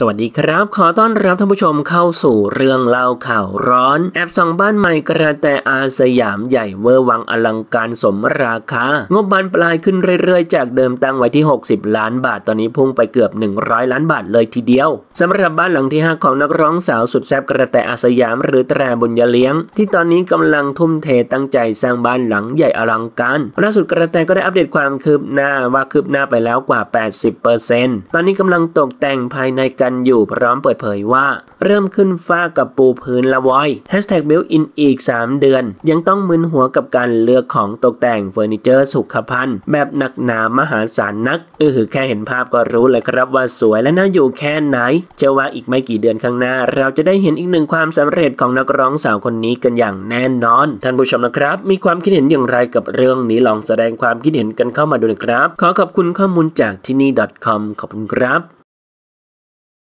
วัสดีครับขอต้อนรับท่านผู้ชมเข้าสู่เรื่องเล่าข่าวร้อนแอบส่องบ้านใหม่กระแตอาสยามใหญ่เวอร์วังอลังการสมราคางบบานปลายขึ้นเรื่อยๆจากเดิมตั้งไว้ที่60ล้านบาทตอนนี้พุ่งไปเกือบ100ล้านบาทเลยทีเดียวสำหรับบ้านหลังที่5ของนักร้องสาวสุดแซ่บกระแตอาสยามหรือแตรบุญยเลี้ยงที่ตอนนี้กำลังทุ่มเทตั้งใจสร้างบ้านหลังใหญ่อลังการล่าสุดกระแตก็ได้อัปเดตความคืบหน้าว่าคืบหน้าไปแล้วกว่า 80% ตอนนี้กำลังตกแต่งภายในกันอยู่พร้อมเปิดเผยว่าเริ่มขึ้นฝ้ากับปูพื้นละวอย#built in อีก3เดือนยังต้องมึนหัวกับการเลือกของตกแต่งเฟอร์นิเจอร์สุขภัณฑ์แบบหนักหนามหาศาลนักแค่เห็นภาพก็รู้เลยครับว่าสวยและน่าอยู่แค่ไหนเชื่อว่าอีกไม่กี่เดือนข้างหน้าเราจะได้เห็นอีกหนึ่งความสำเร็จของนักร้องสาวคนนี้กันอย่างแน่นอนท่านผู้ชมนะครับมีความคิดเห็นอย่างไรกับเรื่องนี้ลองแสดงความคิดเห็นกันเข้ามาดูนะครับขอขอบคุณข้อมูลจากที่นี่ .com ขอบคุณครับ